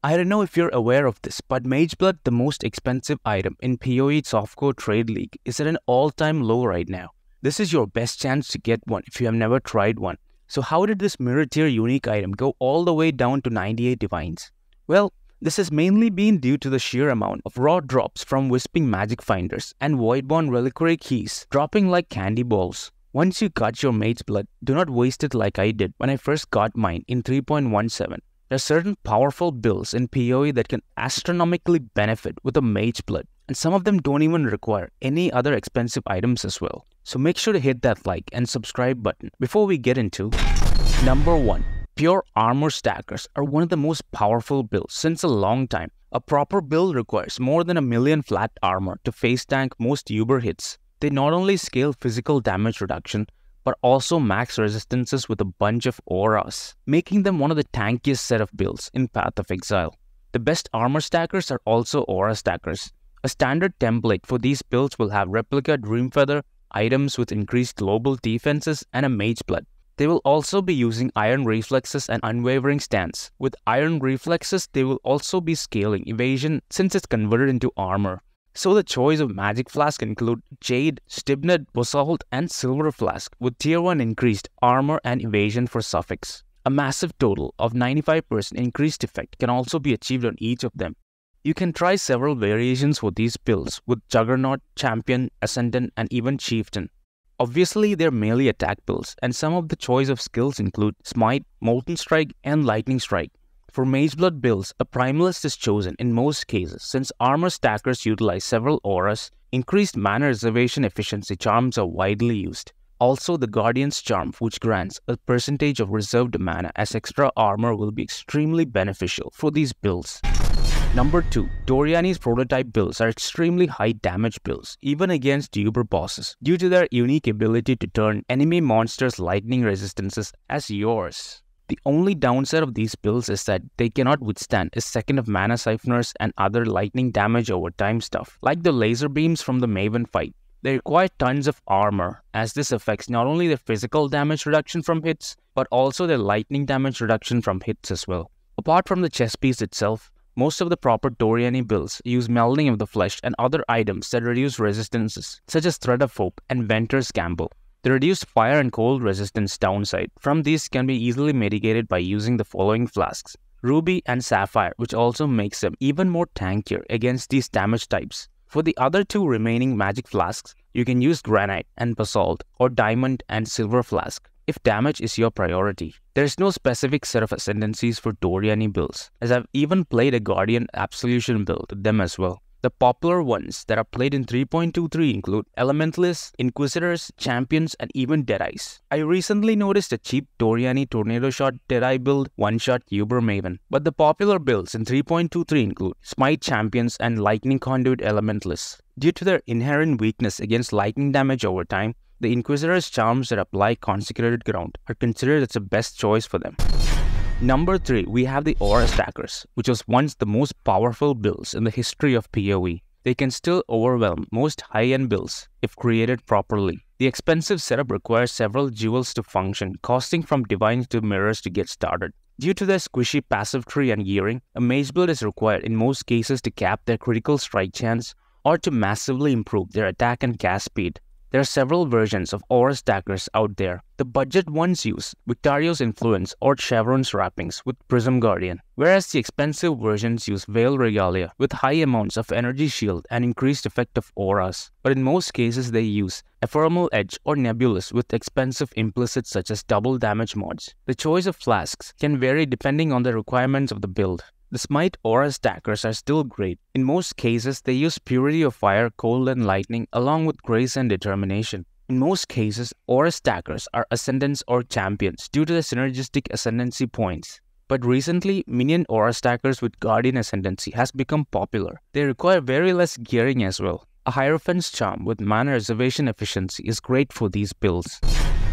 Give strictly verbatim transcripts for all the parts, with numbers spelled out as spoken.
I don't know if you're aware of this, but Mageblood, the most expensive item in P O E Softcore Trade League, is at an all-time low right now. This is your best chance to get one if you have never tried one. So how did this mirror tier unique item go all the way down to ninety-eight divines? Well, this has mainly been due to the sheer amount of raw drops from Wisping Magic Finders and Voidborn Reliquary keys dropping like candy balls. Once you got your Mageblood, do not waste it like I did when I first got mine in three point one seven. There are certain powerful builds in P O E that can astronomically benefit with a Mageblood, and some of them don't even require any other expensive items as well. So make sure to hit that like and subscribe button before we get into number one. Pure Armor Stackers are one of the most powerful builds since a long time. A proper build requires more than a million flat armor to face tank most Uber hits. They not only scale physical damage reduction, but also max resistances with a bunch of auras, making them one of the tankiest set of builds in Path of Exile. The best armor stackers are also aura stackers. A standard template for these builds will have replica Dreamfeather, items with increased global defenses, and a Mageblood. They will also be using Iron Reflexes and Unwavering Stance. With Iron Reflexes, they will also be scaling evasion since it's converted into armor. So the choice of magic flask include Jade, Stibnite, Basalt, and Silver Flask with tier one increased armor and evasion for suffix. A massive total of ninety-five percent increased effect can also be achieved on each of them. You can try several variations for these builds with Juggernaut, Champion, Ascendant, and even Chieftain. Obviously, they're melee attack builds, and some of the choice of skills include Smite, Molten Strike, and Lightning Strike. For Mageblood builds, a Primalist is chosen in most cases since armor stackers utilize several auras. Increased mana reservation efficiency charms are widely used. Also, the Guardian's Charm, which grants a percentage of reserved mana as extra armor, will be extremely beneficial for these builds. Number two. Doriani's prototype builds are extremely high damage builds, even against Uber bosses, due to their unique ability to turn enemy monsters' lightning resistances as yours. The only downside of these builds is that they cannot withstand a second of mana siphoners and other lightning damage over time stuff, like the laser beams from the Maven fight. They require tons of armor, as this affects not only their physical damage reduction from hits, but also their lightning damage reduction from hits as well. Apart from the chest piece itself, most of the proper Doriani builds use Melding of the Flesh and other items that reduce resistances, such as Thread of Hope and Venter's Gamble. The reduced fire and cold resistance downside from these can be easily mitigated by using the following flasks: Ruby and Sapphire, which also makes them even more tankier against these damage types. For the other two remaining magic flasks, you can use Granite and Basalt or Diamond and Silver Flask if damage is your priority. There is no specific set of ascendancies for Doriani builds, as I've even played a Guardian Absolution build with them as well. The popular ones that are played in three point two three include Elementalists, Inquisitors, Champions, and even Deadeyes. I recently noticed a cheap Doriani Tornado Shot Deadeye build, one-shot Uber Maven. But the popular builds in three point two three include Smite Champions and Lightning Conduit Elementalists. Due to their inherent weakness against lightning damage over time, the Inquisitor's charms that apply Consecrated Ground are considered as the best choice for them. Number three, we have the Aura Stackers, which was once the most powerful builds in the history of P O E. They can still overwhelm most high-end builds if created properly. The expensive setup requires several jewels to function, costing from divines to mirrors to get started. Due to their squishy passive tree and gearing, a Mageblood is required in most cases to cap their critical strike chance or to massively improve their attack and cast speed. There are several versions of Aura Stackers out there. The budget ones use Victario's Influence or Chevron's Wrappings with Prism Guardian, whereas the expensive versions use Veil Regalia with high amounts of Energy Shield and increased effect of auras. But in most cases they use Ephemeral Edge or Nebulous with expensive implicits such as double damage mods. The choice of flasks can vary depending on the requirements of the build. The Smite Aura Stackers are still great. In most cases, they use Purity of Fire, Cold and Lightning along with Grace and Determination. In most cases, Aura Stackers are Ascendants or Champions due to the synergistic ascendancy points. But recently, Minion Aura Stackers with Guardian Ascendancy has become popular. They require very less gearing as well. A Hierophant's Charm with mana reservation efficiency is great for these builds.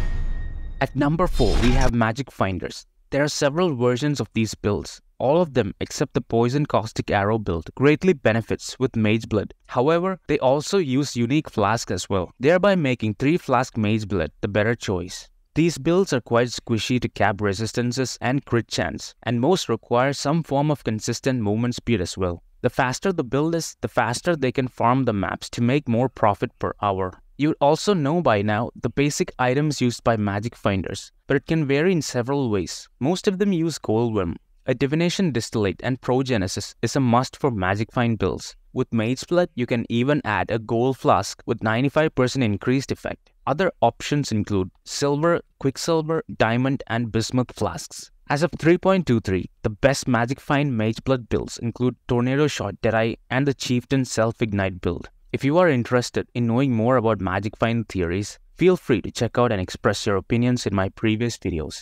At number four, we have Magic Finders. There are several versions of these builds. All of them except the Poison Caustic Arrow build greatly benefits with Mageblood. However, they also use unique flasks as well, thereby making three flask Mageblood the better choice. These builds are quite squishy to cap resistances and crit chance, and most require some form of consistent movement speed as well. The faster the build is, the faster they can farm the maps to make more profit per hour. You also know by now the basic items used by magic finders, but it can vary in several ways. Most of them use Goldworm. A Divination Distillate and Progenesis is a must for magic find builds. With Mageblood, you can even add a Gold Flask with ninety-five percent increased effect. Other options include Silver, Quicksilver, Diamond, and Bismuth Flasks. As of three point two three, the best magic find Mageblood builds include Tornado Shot Deadeye and the Chieftain Self-Ignite build. If you are interested in knowing more about magic find theories, feel free to check out and express your opinions in my previous videos.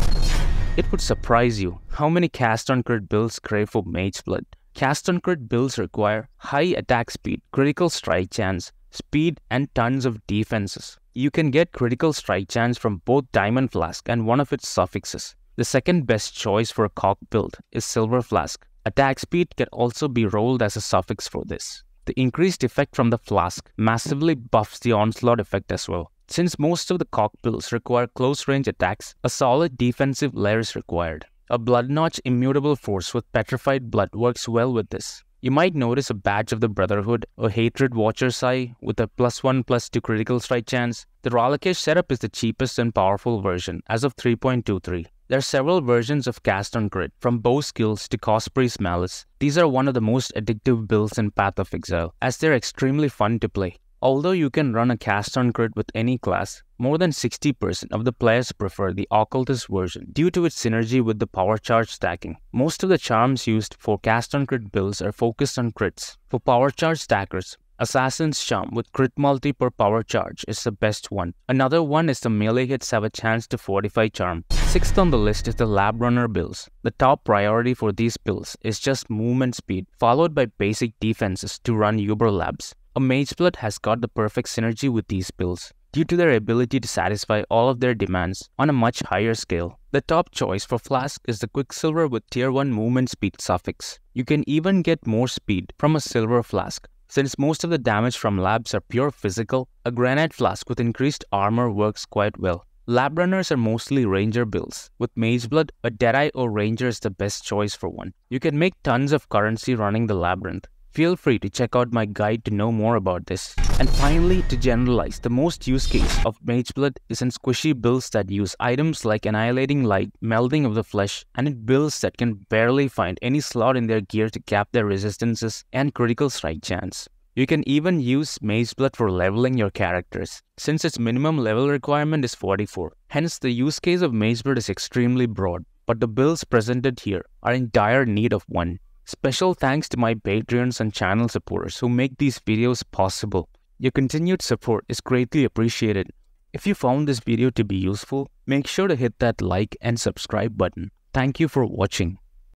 It would surprise you how many cast on crit builds crave for Mageblood. Cast on crit builds require high attack speed, critical strike chance, speed, and tons of defenses. You can get critical strike chance from both Diamond Flask and one of its suffixes. The second best choice for a cock build is Silver Flask. Attack speed can also be rolled as a suffix for this. The increased effect from the flask massively buffs the onslaught effect as well. Since most of the cock builds require close range attacks, a solid defensive layer is required. A Blood Notch Immutable Force with Petrified Blood works well with this. You might notice a Badge of the Brotherhood, a Hatred Watcher's Eye with a plus one plus two critical strike chance. The Ralakesh setup is the cheapest and powerful version as of three point two three. There are several versions of Cast on Crit, from Bow Skills to Cosprey's Malice. These are one of the most addictive builds in Path of Exile, as they're extremely fun to play. Although you can run a Cast on Crit with any class, more than sixty percent of the players prefer the Occultist version due to its synergy with the power charge stacking. Most of the charms used for Cast on Crit builds are focused on crits. For power charge stackers, Assassin's Charm with crit multi per power charge is the best one. Another one is the melee hits have a chance to fortify charm. Sixth on the list is the Lab Runner builds. The top priority for these builds is just movement speed, followed by basic defenses to run Uber Labs. A Mageblood has got the perfect synergy with these builds, due to their ability to satisfy all of their demands on a much higher scale. The top choice for Flask is the Quicksilver with tier one movement speed suffix. You can even get more speed from a Silver Flask. Since most of the damage from labs are pure physical, a Granite Flask with increased armor works quite well. Lab Runners are mostly Ranger builds. With Mageblood, a Deadeye or Ranger is the best choice for one. You can make tons of currency running the Labyrinth. Feel free to check out my guide to know more about this. And finally, to generalize, the most use case of Mageblood is in squishy builds that use items like Annihilating Light, Melding of the Flesh, and in builds that can barely find any slot in their gear to cap their resistances and critical strike chance. You can even use Mageblood for leveling your characters, since its minimum level requirement is forty-four. Hence, the use case of Mageblood is extremely broad, but the builds presented here are in dire need of one. Special thanks to my Patreons and channel supporters who make these videos possible. Your continued support is greatly appreciated. If you found this video to be useful, make sure to hit that like and subscribe button. Thank you for watching.